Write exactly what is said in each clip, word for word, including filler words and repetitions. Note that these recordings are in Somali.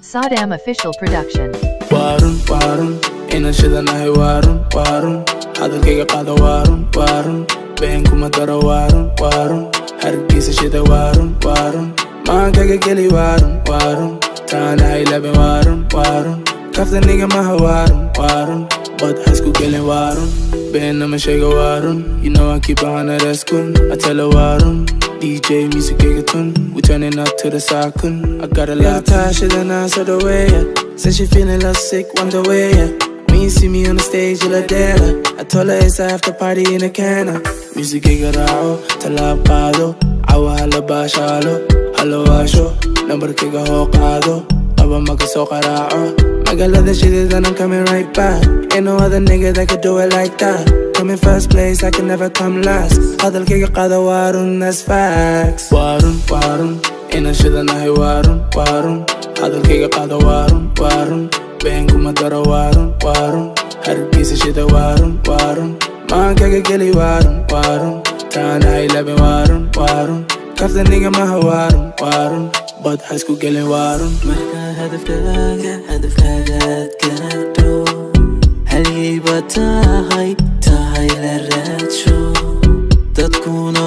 Saddam Official Production. Warun, warun, ina shidanahay warun, warun. Hadalkayga qaada warun, warun. Been kuma daro warun, warun. Hargeysa shida warun, warun. Maankayga geli warun, warun. Taanahay labin warun, warun. Kaftaniga maha warun, warun. But hasku gelin warun. Been nama shayga warun. You know I keep on a reskun. I tell her warun. D J music gigatun, we turning up to the sakun. I got a lot of Tasha then I saw the way, yeah. Said she feeling love sick, wonder way, yeah. When you see me on the stage, you look there. I told her it's a after party in a canna. Music gigarao, talapado. Awa halaba shalo, halo asho. Number kiga hokado, aba magasokarao. Magala the shit is and I'm coming right back. Ain't no other nigga that could do it like that. Come in first place, I can never come last. Hadalkayga qaada warun, that's facts. Warun, warun, ina shidanahay warun, warun. Hadalkayga qaada warun, warun. Been kuma daro warun, warun. Hargeysa shida warun, warun. Maankayga geli warun, warun. Taanahay labin warun, warun. Kaftaniga maha warun, warun. But hasku gelin warun. Marka hadafkaaga, hadafkaagaad gaadho, halyeeyba tahay, tahay la raadsho. Dadkuna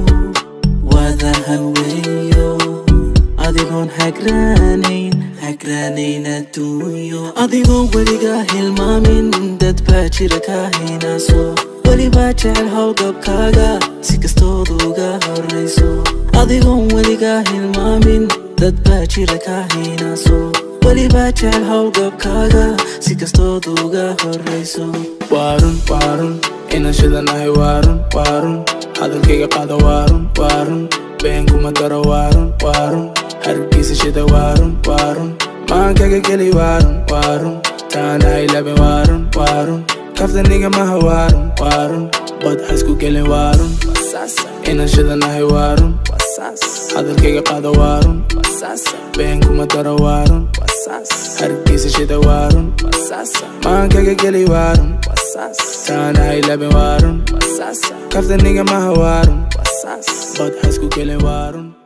wada haweeyo, adigoon hagraanayn, hagraanayn adduunyo. Adigoon weligaa hilmaamin, dad baa jira kaa hinaaso. Welibaa jecel hawlgabkaaga, si kastood uga horrayso. Adigoon weligaa hilmaamin, dad baa jira kaa hinaaso. Welibaa jecel hawlgabkaaga, si kastood uga horrayso. Warun, warun, ina shidanahay warun, warun. Hadalkayga qaada warun, warun. Been kuma daro warun, warun. Hargeysa shida warun, warun. Maankayga geli warun, warun. Taanahay labin warun, warun. Kaftaniga maha warun, warun. But hasku gelin warun. Ina shidanahay warun. Hadalkayga qaada warun. Been kuma daro warun. Hargeysa shida warun. Maankayga geli warun. Taanahay labin warun. Kaftaniga maha warun. But hasku gelin warun.